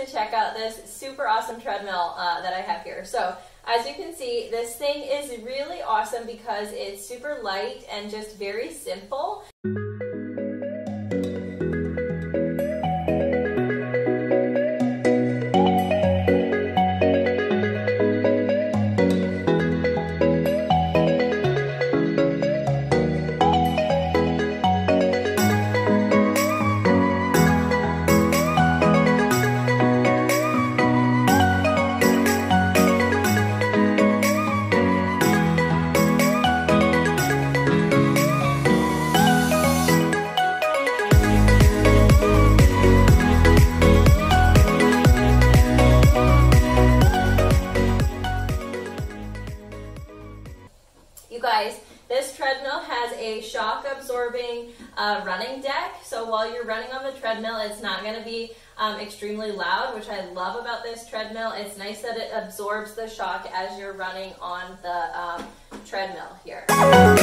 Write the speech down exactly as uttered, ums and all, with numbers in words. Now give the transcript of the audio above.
to check out this super awesome treadmill uh, that I have here. So as you can see, this thing is really awesome because it's super light and just very simple. You guys, this treadmill has a shock absorbing uh, running deck, so while you're running on the treadmill, it's not going to be um, extremely loud, which I love about this treadmill. It's nice that it absorbs the shock as you're running on the um, treadmill here.